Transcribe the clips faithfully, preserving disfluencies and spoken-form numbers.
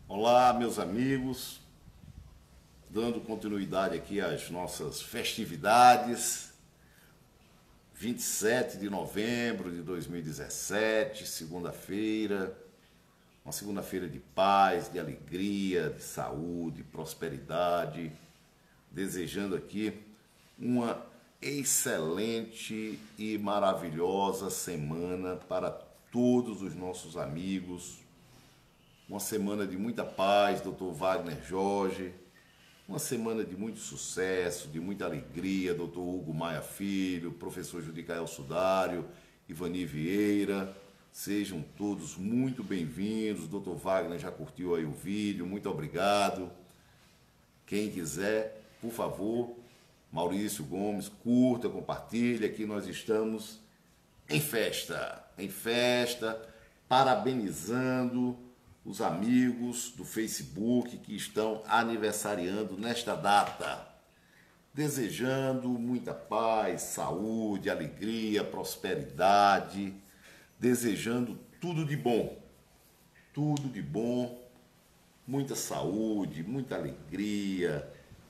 Olá, meus amigos, dando continuidade aqui às nossas festividades, vinte e sete de novembro de dois mil e dezessete, segunda-feira, uma segunda-feira de paz, de alegria, de saúde, prosperidade, desejando aqui uma excelente e maravilhosa semana para todos os nossos amigos. Uma semana de muita paz, doutor Wagner Jorge. Uma semana de muito sucesso, de muita alegria, doutor Hugo Maia Filho, professor Judicael Sudário, Ivani Vieira. Sejam todos muito bem-vindos. doutor Wagner já curtiu aí o vídeo, muito obrigado. Quem quiser, por favor, Maurício Gomes, curta, compartilha, aqui nós estamos em festa, em festa, parabenizando os amigos do Facebook que estão aniversariando nesta data, desejando muita paz, saúde, alegria, prosperidade, desejando tudo de bom, tudo de bom, muita saúde, muita alegria,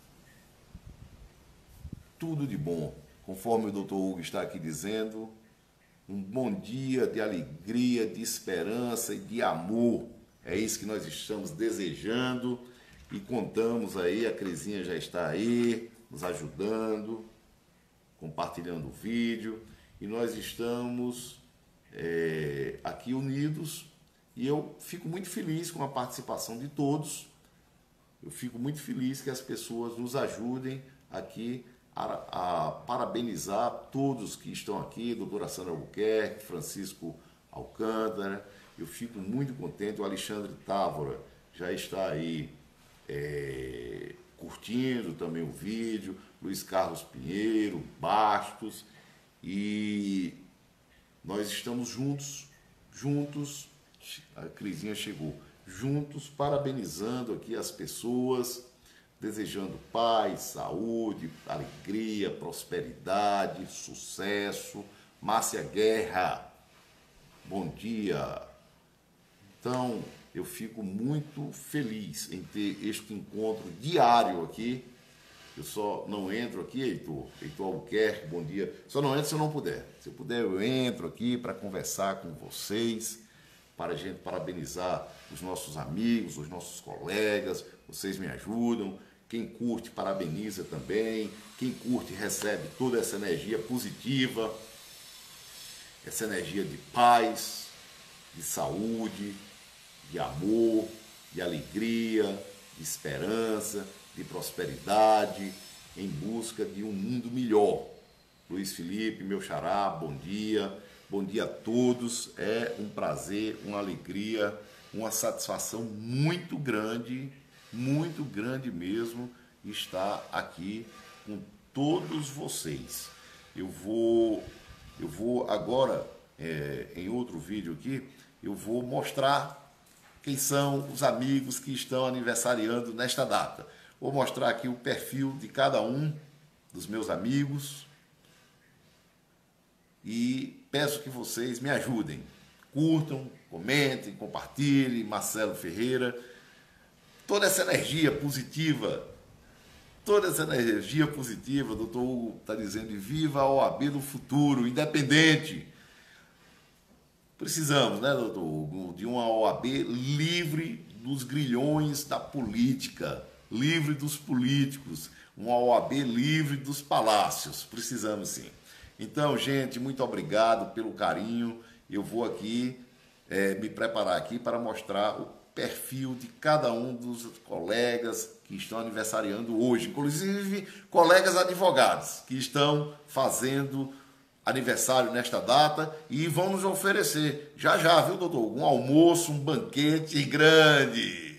tudo de bom, conforme o doutor Hugo está aqui dizendo, um bom dia de alegria, de esperança e de amor. É isso que nós estamos desejando e contamos aí, a Crisinha já está aí, nos ajudando, compartilhando o vídeo, e nós estamos é, aqui unidos, e eu fico muito feliz com a participação de todos, eu fico muito feliz que as pessoas nos ajudem aqui a, a parabenizar todos que estão aqui, doutora Sandra Albuquerque, Francisco Alcântara. Eu fico muito contente, o Alexandre Távora já está aí é, curtindo também o vídeo, Luiz Carlos Pinheiro, Bastos, e nós estamos juntos, juntos, a Crisinha chegou, juntos, parabenizando aqui as pessoas, desejando paz, saúde, alegria, prosperidade, sucesso. Márcia Guerra, bom dia. Então, eu fico muito feliz em ter este encontro diário aqui. Eu só não entro aqui, Heitor, Heitor Albuquerque, bom dia. Só não entro se eu não puder. Se eu puder, eu entro aqui para conversar com vocês, para a gente parabenizar os nossos amigos, os nossos colegas. Vocês me ajudam. Quem curte, parabeniza também. Quem curte, recebe toda essa energia positiva, essa energia de paz, de saúde, de amor, de alegria, de esperança, de prosperidade, em busca de um mundo melhor. Luiz Felipe, meu xará, bom dia. Bom dia a todos. É um prazer, uma alegria, uma satisfação muito grande, muito grande mesmo, estar aqui com todos vocês. Eu vou, eu vou agora, é, em outro vídeo aqui, eu vou mostrar quem são os amigos que estão aniversariando nesta data. Vou mostrar aqui o perfil de cada um dos meus amigos e peço que vocês me ajudem. Curtam, comentem, compartilhem. Marcelo Ferreira, toda essa energia positiva, toda essa energia positiva, o doutor Hugo está dizendo, viva a O A B do futuro, independente. Precisamos, né, doutor Hugo, de uma O A B livre dos grilhões da política, livre dos políticos, uma O A B livre dos palácios. Precisamos sim. Então, gente, muito obrigado pelo carinho. Eu vou aqui é, me preparar aqui para mostrar o perfil de cada um dos colegas que estão aniversariando hoje, inclusive colegas advogados que estão fazendo aniversário nesta data e vão nos oferecer, já já, viu, doutor? Um almoço, um banquete grande.